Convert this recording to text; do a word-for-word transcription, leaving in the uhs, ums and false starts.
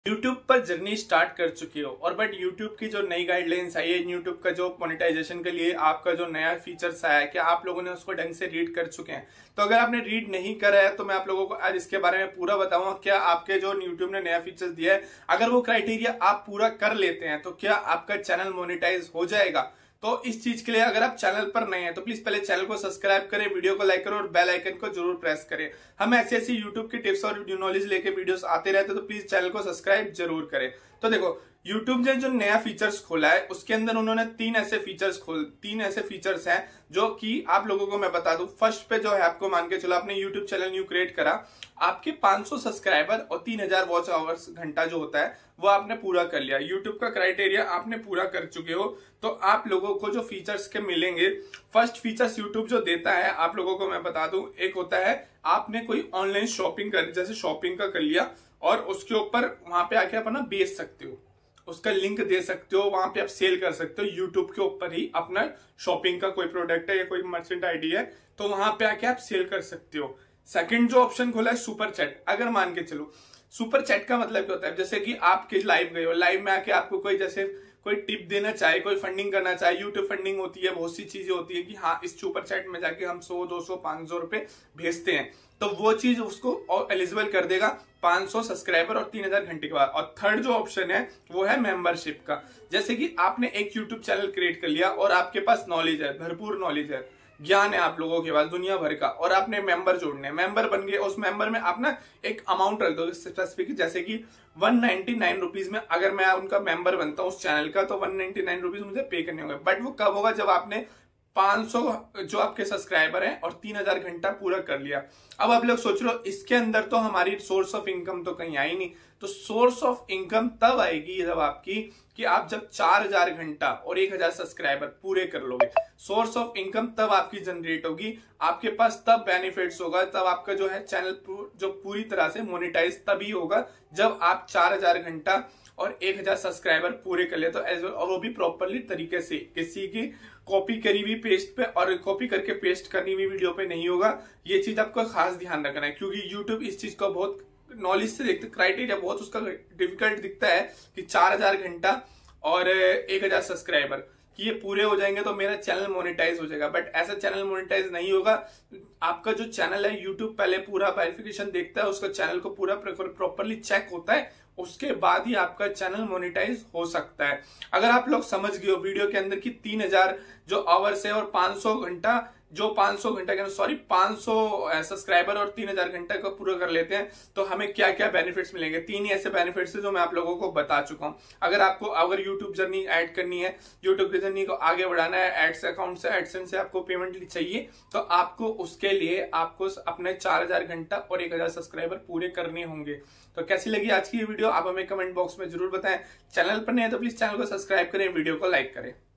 YouTube पर journey start कर चुके हो और बट YouTube की जो नई गाइडलाइंस आई है, YouTube का जो मोनेटाइजेशन के लिए आपका जो नया फीचर्स आया है, क्या आप लोगों ने उसको ढंग से रीड कर चुके हैं? तो अगर आपने रीड नहीं करा है तो मैं आप लोगों को आज इसके बारे में पूरा बताऊंगा। क्या आपके जो YouTube ने नया फीचर्स दिया है, अगर वो क्राइटेरिया आप पूरा कर लेते हैं तो क्या आपका चैनल मोनेटाइज हो जाएगा? तो इस चीज के लिए अगर आप चैनल पर नए हैं तो प्लीज पहले चैनल को सब्सक्राइब करें, वीडियो को लाइक करें और बेल आइकन को जरूर प्रेस करें। हम ऐसी ऐसी यूट्यूब की टिप्स और नॉलेज लेके वीडियोस आते रहते हैं, तो प्लीज चैनल को सब्सक्राइब जरूर करें। तो देखो, यूट्यूब ने जो नया फीचर्स खोला है उसके अंदर उन्होंने तीन ऐसे फीचर्स खोल तीन ऐसे फीचर्स हैं जो कि आप लोगों को मैं बता दूं। फर्स्ट पे जो है, आपको मान के चलो आपने यूट्यूब चैनल न्यू क्रिएट करा, आपके पाँच सौ सब्सक्राइबर और तीन हज़ार वॉच आवर्स घंटा जो होता है वो आपने पूरा कर लिया। यूट्यूब का क्राइटेरिया आपने पूरा कर चुके हो तो आप लोगों को जो फीचर्स के मिलेंगे, फर्स्ट फीचर्स यूट्यूब जो देता है आप लोगों को मैं बता दूं, एक होता है आपने कोई ऑनलाइन शॉपिंग कर, जैसे शॉपिंग का कर लिया और उसके ऊपर वहां पे आके आप ना बेच सकते हो, उसका लिंक दे सकते हो, वहां पे आप सेल कर सकते हो। यूट्यूब के ऊपर ही अपना शॉपिंग का कोई प्रोडक्ट है या कोई मर्चेंट आईडी है तो वहां पे आके आप सेल कर सकते हो। सेकंड जो ऑप्शन खोला है सुपर चैट। अगर मान के चलो, सुपर चैट का मतलब क्या होता है, जैसे कि आप किस लाइव गए हो, लाइव में आके आपको कोई जैसे कोई टिप देना चाहे, कोई फंडिंग करना चाहे, यूट्यूब फंडिंग होती है, बहुत सी चीजें होती है कि हाँ इस सुपर चैट में जाके हम सौ दो सौ पांच सौ रुपए भेजते हैं, तो वो चीज उसको एलिजिबल कर देगा पाँच सौ सब्सक्राइबर और तीन हज़ार घंटे के बाद। और थर्ड जो ऑप्शन है वो है मेंबरशिप का। जैसे कि आपने एक यूट्यूब चैनल क्रिएट कर लिया और आपके पास नॉलेज है, भरपूर नॉलेज है, ज्ञान है आप लोगों के पास दुनिया भर का, और आपने मेंबर जोड़ने, मेंबर बन गए, उस मेंबर में आप ना एक अमाउंट रख दो स्पेसिफिक, जैसे कि वन नाइनटी नाइन रुपीज में अगर मैं उनका मेंबर बनता हूं उस चैनल का तो वन नाइनटी नाइन रुपीज मुझे पे करने होंगे। बट वो कब होगा, जब आपने पाँच सौ जो आपके सब्सक्राइबर हैं और तीन हज़ार घंटा पूरा कर लिया। अब आप लोग सोच लो, इसके अंदर तो हमारी सोर्स ऑफ इनकम तो कहीं आई नहीं, तो सोर्स ऑफ इनकम तब आएगी जब आपकी कि आप जब चार हज़ार घंटा और एक हज़ार सब्सक्राइबर पूरे कर लोगे। सोर्स ऑफ इनकम तब आपकी जनरेट होगी, आपके पास तब बेनिफिट्स होगा, तब आपका जो है चैनल जो पूरी तरह से मोनेटाइज तभी होगा जब आप चार हज़ार घंटा और एक हज़ार सब्सक्राइबर पूरे कर ले। तो एज और वो भी प्रॉपरली तरीके से, किसी की कॉपी करी हुई पेस्ट पे और कॉपी करके पेस्ट करनी हुई वीडियो पे नहीं होगा। ये चीज आपको खास ध्यान रखना है, क्योंकि यूट्यूब इस चीज को बहुत नॉलेज से देखते, क्राइटेरिया बहुत उसका डिफिकल्ट दिखता है कि चार हज़ार घंटा और एक हज़ार सब्सक्राइबर कि ये पूरे हो जाएंगे तो मेरा चैनल मोनेटाइज हो जाएगा। बट ऐसा चैनल मोनेटाइज नहीं होगा। आपका जो चैनल है, यूट्यूब पहले पूरा वेरिफिकेशन देखता है, उसका चैनल को पूरा प्रॉपरली चेक होता है, उसके बाद ही आपका चैनल मोनेटाइज हो सकता है। अगर आप लोग समझ गए हो वीडियो के अंदर कि तीन हज़ार जो आवर्स है और पाँच सौ घंटा जो पाँच सौ घंटा के सॉरी पाँच सौ सब्सक्राइबर और तीन हज़ार घंटा को पूरा कर लेते हैं तो हमें क्या क्या बेनिफिट्स मिलेंगे। तीन ही ऐसे बेनिफिट्स है जो मैं आप लोगों को बता चुका हूं। अगर आपको अगर यूट्यूब जर्नी ऐड करनी है, यूट्यूब की जर्नी को आगे बढ़ाना है, एड्स अकाउंट से एडसेंस से आपको पेमेंट चाहिए, तो आपको उसके लिए आपको अपने चार हज़ार घंटा और एक हज़ार सब्सक्राइबर पूरे करने होंगे। तो कैसी लगी आज की ये वीडियो आप हमें कमेंट बॉक्स में जरूर बताएं। चैनल पर नहीं है तो प्लीज चैनल को सब्सक्राइब करें, वीडियो को लाइक करें।